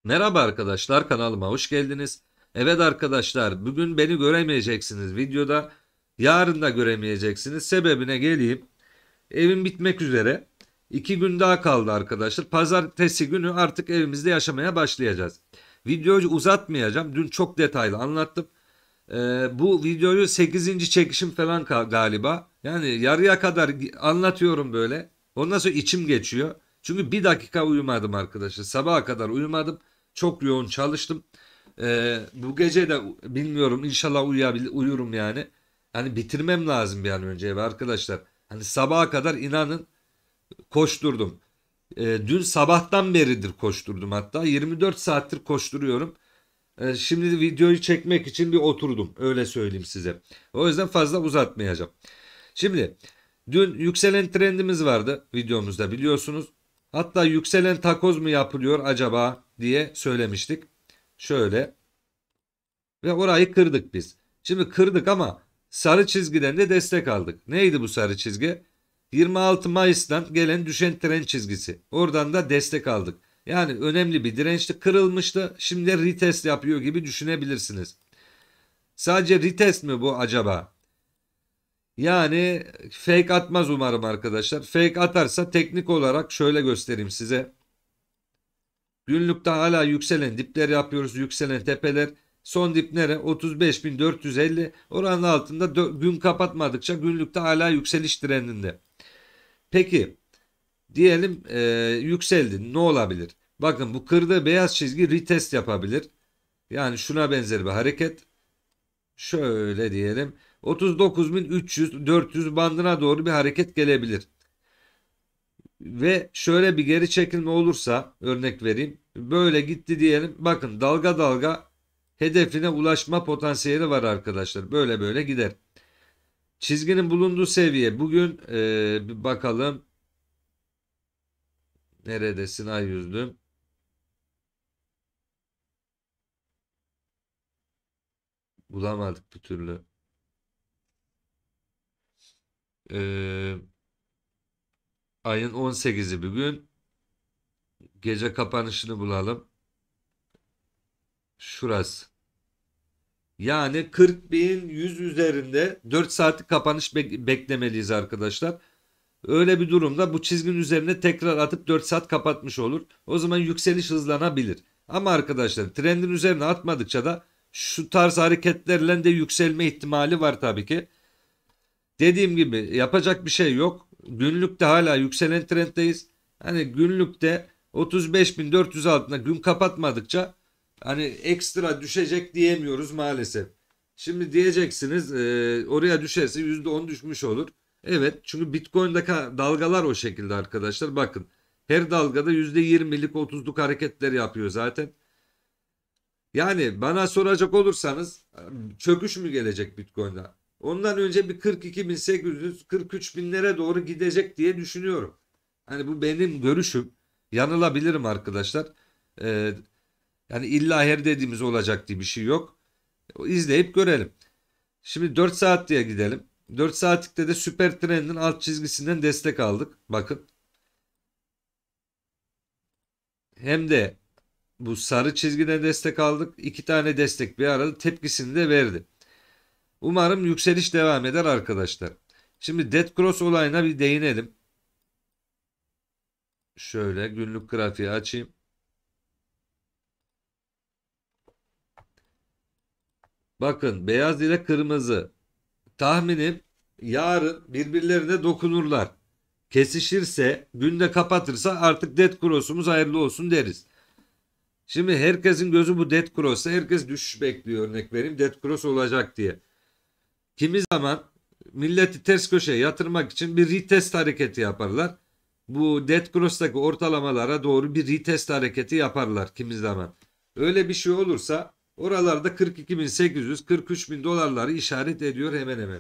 Merhaba arkadaşlar, kanalıma hoş geldiniz. Evet arkadaşlar, bugün beni göremeyeceksiniz videoda. Yarın da göremeyeceksiniz. Sebebine geleyim. Evim bitmek üzere. 2 gün daha kaldı arkadaşlar. Pazartesi günü artık evimizde yaşamaya başlayacağız. Videoyu uzatmayacağım. Dün çok detaylı anlattım. Bu videoyu 8. çekişim falan galiba. Yani yarıya kadar anlatıyorum böyle. Ondan sonra içim geçiyor. Çünkü bir dakika uyumadım arkadaşlar. Sabaha kadar uyumadım. Çok yoğun çalıştım. Bu gece de bilmiyorum, inşallah uyurum yani. Hani bitirmem lazım bir an önce evi arkadaşlar. Hani sabaha kadar inanın koşturdum. Dün sabahtan beridir koşturdum hatta. 24 saattir koşturuyorum. Şimdi videoyu çekmek için bir oturdum. Öyle söyleyeyim size. O yüzden fazla uzatmayacağım. Şimdi dün yükselen trendimiz vardı videomuzda, biliyorsunuz. Hatta yükselen takoz mu yapılıyor acaba diye söylemiştik. Şöyle ve orayı kırdık biz. Şimdi kırdık ama sarı çizgiden de destek aldık. Neydi bu sarı çizgi? 26 Mayıs'tan gelen düşen trend çizgisi. Oradan da destek aldık. Yani önemli bir dirençti, kırılmıştı. Şimdi retest yapıyor gibi düşünebilirsiniz. Sadece retest mi bu acaba? Yani fake atmaz umarım arkadaşlar. Fake atarsa teknik olarak şöyle göstereyim size. Günlükte hala yükselen dipler yapıyoruz. Yükselen tepeler. Son dip nere? 35.450. Oranın altında gün kapatmadıkça günlükte hala yükseliş trendinde. Peki diyelim yükseldi. Ne olabilir? Bakın, bu kırdığı beyaz çizgi retest yapabilir. Yani şuna benzer bir hareket. Şöyle diyelim. 39.300-400 bandına doğru bir hareket gelebilir. Ve şöyle bir geri çekilme olursa, örnek vereyim. Böyle gitti diyelim. Bakın, dalga dalga hedefine ulaşma potansiyeli var arkadaşlar. Böyle böyle gider. Çizginin bulunduğu seviye bugün bir bakalım. Neredesin ay yüzlüm? Bulamadık bir türlü. Ee, Ayın 18'i bugün. Gece kapanışını bulalım. Şurası. Yani 40.100 üzerinde 4 saatlik kapanış beklemeliyiz arkadaşlar. Öyle bir durumda bu çizginin üzerine tekrar atıp 4 saat kapatmış olur. O zaman yükseliş hızlanabilir. Ama arkadaşlar, trendin üzerine atmadıkça da şu tarz hareketlerle de yükselme ihtimali var tabii ki. Dediğim gibi yapacak bir şey yok. Günlükte hala yükselen trenddeyiz. Hani günlükte 35.400 altında gün kapatmadıkça hani ekstra düşecek diyemiyoruz maalesef. Şimdi diyeceksiniz oraya düşerse %10 düşmüş olur. Evet, çünkü Bitcoin'deki dalgalar o şekilde arkadaşlar. Bakın, her dalgada %20'lik 30'luk hareketler yapıyor zaten. Yani bana soracak olursanız çöküş mü gelecek Bitcoin'da? Ondan önce bir 42.800 43.000'lere doğru gidecek diye düşünüyorum. Hani bu benim görüşüm. Yanılabilirim arkadaşlar. Ee, Yani illa her dediğimiz olacak diye bir şey yok. İzleyip görelim. Şimdi 4 saat diye gidelim. 4 saatlikte de süper trendin alt çizgisinden destek aldık. Bakın. Hem de bu sarı çizgiden destek aldık. İki tane destek bir arada tepkisini de verdi. Umarım yükseliş devam eder arkadaşlar. Şimdi Dead Cross olayına bir değinelim. Şöyle günlük grafiği açayım. Bakın, beyaz ile kırmızı. Tahminim yarın birbirlerine dokunurlar. Kesişirse, günde kapatırsa artık Dead Cross'umuz hayırlı olsun deriz. Şimdi herkesin gözü bu Dead Cross'a. Herkes düşüş bekliyor, örnek vereyim. Dead Cross olacak diye. Kimi zaman milleti ters köşeye yatırmak için bir retest hareketi yaparlar. Bu Dead Cross'taki ortalamalara doğru bir retest hareketi yaparlar kimi zaman. Öyle bir şey olursa oralarda 42.800 43.000 dolarları işaret ediyor hemen hemen.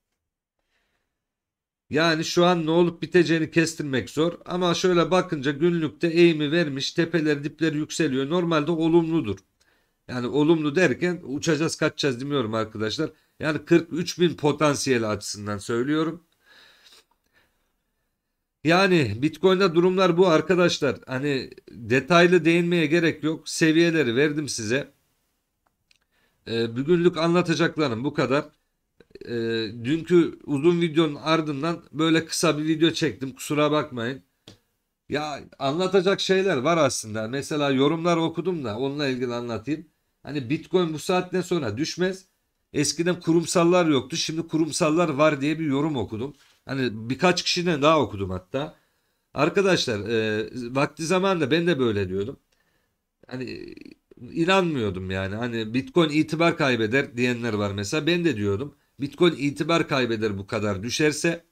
Yani şu an ne olup biteceğini kestirmek zor ama şöyle bakınca günlükte eğimi vermiş, tepeler dipleri yükseliyor. Normalde olumludur. Yani olumlu derken uçacağız kaçacağız demiyorum arkadaşlar. Yani 43.000 potansiyeli açısından söylüyorum. Yani Bitcoin'de durumlar bu arkadaşlar. Hani detaylı değinmeye gerek yok. Seviyeleri verdim size. Bugünlük anlatacaklarım bu kadar. Dünkü uzun videonun ardından böyle kısa bir video çektim. Kusura bakmayın. Ya anlatacak şeyler var aslında. Mesela yorumlar okudum da onunla ilgili anlatayım. Hani Bitcoin bu saatten sonra düşmez. Eskiden kurumsallar yoktu. Şimdi kurumsallar var diye bir yorum okudum. Hani birkaç kişiden daha okudum hatta. Arkadaşlar vakti zamanında ben de böyle diyordum. Hani inanmıyordum yani. Hani Bitcoin itibar kaybeder diyenler var mesela. Ben de diyordum. Bitcoin itibar kaybeder bu kadar düşerse.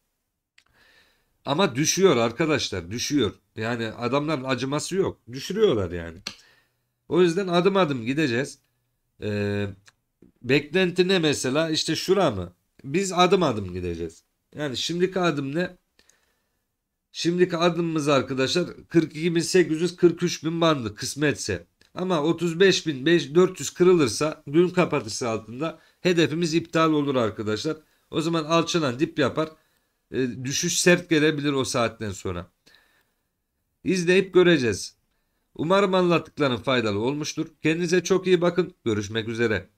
Ama düşüyor arkadaşlar, düşüyor. Yani adamların acıması yok. Düşürüyorlar yani. O yüzden adım adım gideceğiz. Ee, Beklenti ne mesela? İşte şura mı? Biz adım adım gideceğiz. Yani şimdiki adım ne? Şimdiki adımımız arkadaşlar 42.843.000 bandı kısmetse. Ama 35.400 kırılırsa gün kapatısı altında hedefimiz iptal olur arkadaşlar. O zaman alçalan dip yapar. Düşüş sert gelebilir o saatten sonra. İzleyip göreceğiz. Umarım anlattıklarım faydalı olmuştur. Kendinize çok iyi bakın. Görüşmek üzere.